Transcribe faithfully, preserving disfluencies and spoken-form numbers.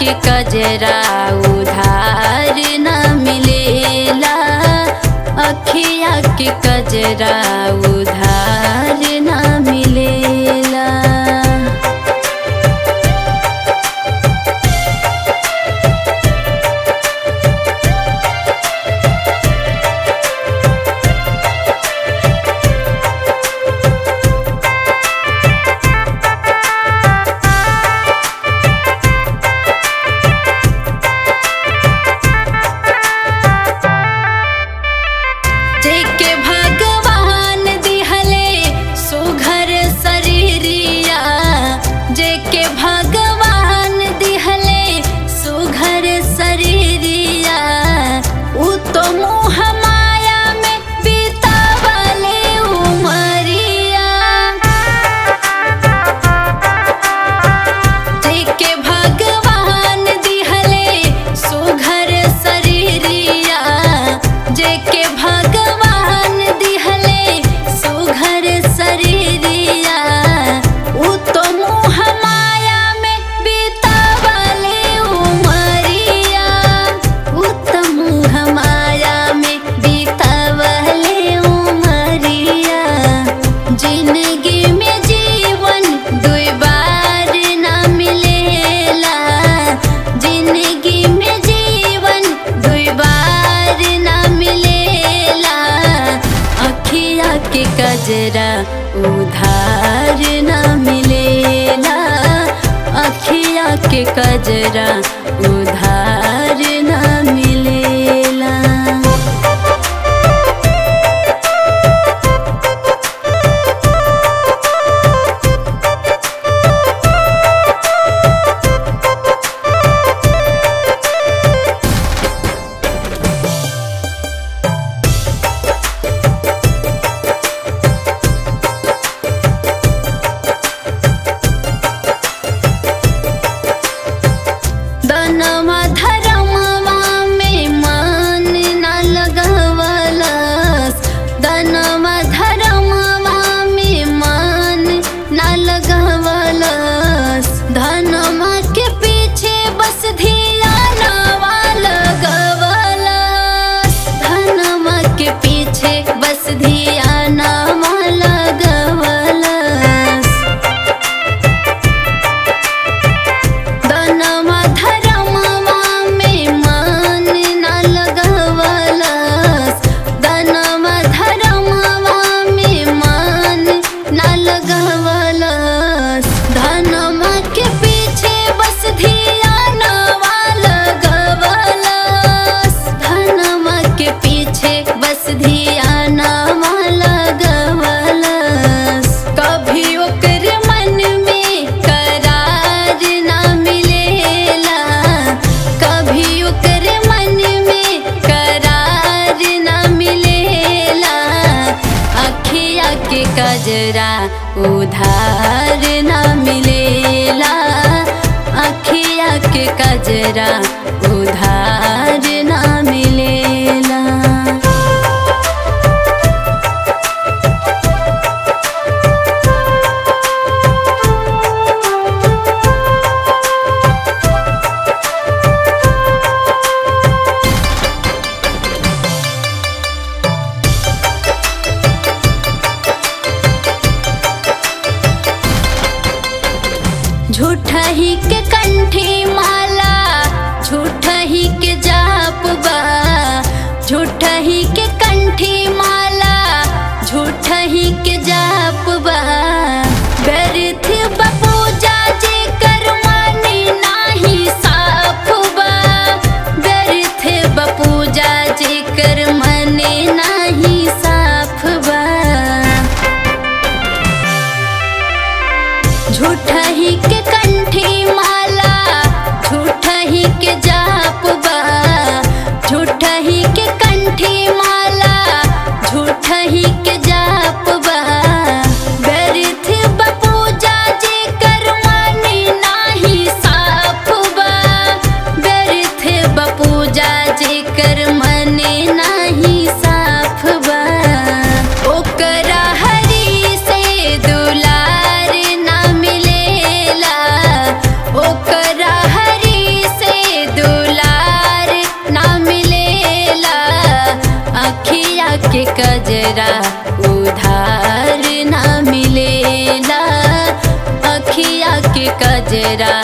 के कजरा उधार न मिलेला, अखिया के कजरा उधार न मिलेला। जेके भगवान दिहले सुघर शरीरिया, जेके भगवान दिहले सुघर शरीरिया, उ तो मोह माया में बितावले उमरिया। जेके भगवान दिहले सुघर शरीरिया, जेके भगवान दिहले सुघर शरीरिया, उ तो मोह माया में बितावले उमरिया, उ तो मोह माया में बितावले उमरिया। जिंदगी में जीवन दुई बार ना मिलेला, जिंदगी में जीवन दुई बार ना मिलेला, अखिया के कजरा उधार न मिलेला, अखिया के कजरा उधार न मिलेला। दनवा धरमवा में मन न लगवलस, दनवा धरमवा में मन न लगवलस, धनमा के पीछे बस धियानवा लगवलस, धनमा के पीछे बस धियानवा लगवलस। दनवा धरमवा में मन न लगवलस, दनवा धरमवा में मन न लगवलस, धनमा के पीछे बस धियानवा लगवलस, धनमा के पीछे बस धियानवा लगवलस। कभी ओकर मन में करार न मिलेला, कभी ओकर मन में करार न मिलेला, अखिया के कजरा उधार न मिलेला, अखिया के कजरा उधार न मिलेला। झूठही के कंठी माला, कजरा